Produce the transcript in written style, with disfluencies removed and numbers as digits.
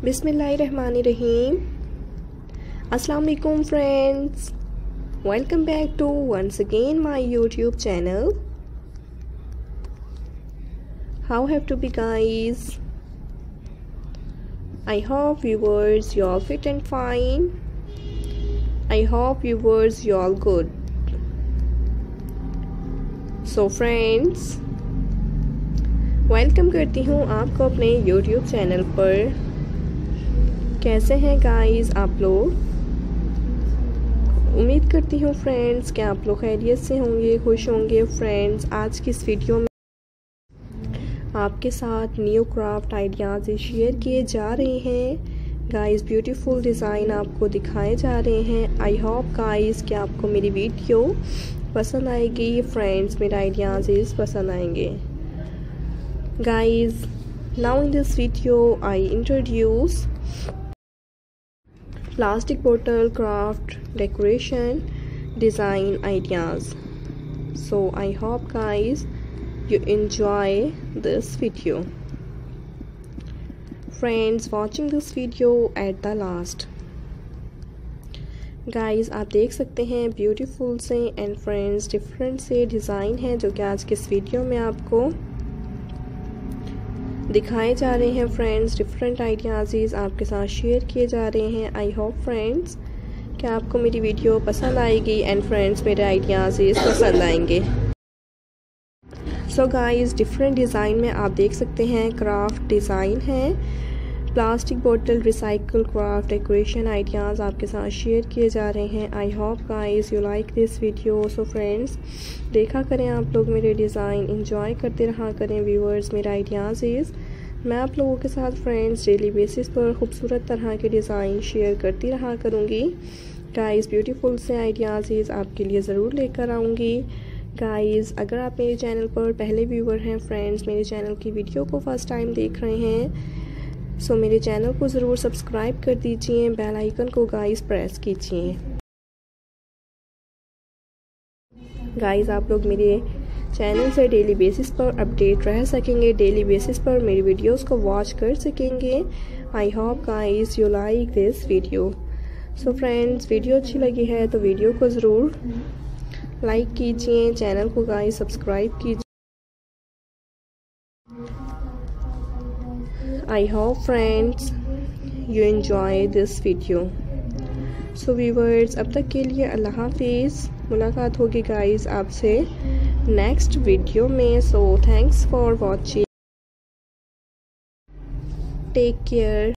बिस्मिल्लाहिर्रहमानिर्रहीम। अस्सलाम वालेकुम friends, welcome back to once again my YouTube channel. How have to be guys? I hope viewers you all fit and fine. I hope viewers you all good. So friends, welcome करती हूँ आपको अपने YouTube channel पर। कैसे हैं guys आप लोग? उम्मीद करती हूँ फ्रेंड्स कि आप लोग खैरियत से होंगे, खुश होंगे। फ्रेंड्स, आज की इस वीडियो में आपके साथ न्यू क्राफ्ट आइडियाज़ शेयर किए जा रहे हैं। गाइस ब्यूटीफुल डिज़ाइन आपको दिखाए जा रहे हैं। आई होप गाइस कि आपको मेरी वीडियो पसंद आएगी। फ्रेंड्स, मेरे आइडियाज़ पसंद आएंगे। Guys, now in this video I introduce plastic bottle craft decoration design ideas. So I hope guys you enjoy this video. Friends, watching this video at the last. Guys आप देख सकते हैं beautiful से and friends different से design है जो कि आज के इस वीडियो में आपको दिखाए जा रहे हैं। फ्रेंड्स, डिफरेंट आइडियाज़ आपके साथ शेयर किए जा रहे हैं। आई होप फ्रेंड्स कि आपको मेरी वीडियो पसंद आएगी एंड फ्रेंड्स मेरे आइडियाज़ पसंद आएंगे। सो गाइस, डिफरेंट डिज़ाइन में आप देख सकते हैं क्राफ्ट डिज़ाइन है। प्लास्टिक बोतल रिसाइकल क्राफ्ट डेकोरेशन आइडियाज़ आपके साथ शेयर किए जा रहे हैं। I hope guys you like this video. So friends, देखा करें आप लोग मेरे डिज़ाइन, एंजॉय करते रहा करें व्यूअर्स मेरे आइडियाज़। मैं आप लोगों के साथ फ्रेंड्स डेली बेसिस पर खूबसूरत तरह के डिज़ाइन शेयर करती रहा करूँगी। गाइस ब्यूटीफुल से आइडियाज़ आपके लिए ज़रूर लेकर आऊँगी। गाइस, अगर आप मेरे चैनल पर पहले व्यूअर हैं फ्रेंड्स, मेरे चैनल की वीडियो को फर्स्ट टाइम देख रहे हैं, सो मेरे चैनल को ज़रूर सब्सक्राइब कर दीजिए। बेल आइकन को गाइस प्रेस कीजिए। गाइस, आप लोग मेरे चैनल से डेली बेसिस पर अपडेट रह सकेंगे, डेली बेसिस पर मेरी वीडियोस को वॉच कर सकेंगे। I hope guys you like this video. So friends, video अच्छी लगी है तो वीडियो को ज़रूर लाइक कीजिए, चैनल को गाइस सब्सक्राइब कीजिए। I hope friends you enjoy this video. So viewers, अब तक के लिए अल्लाह हाफिज़। मुलाकात होगी गाइस आपसे नेक्स्ट वीडियो में। So thanks for watching. Take care.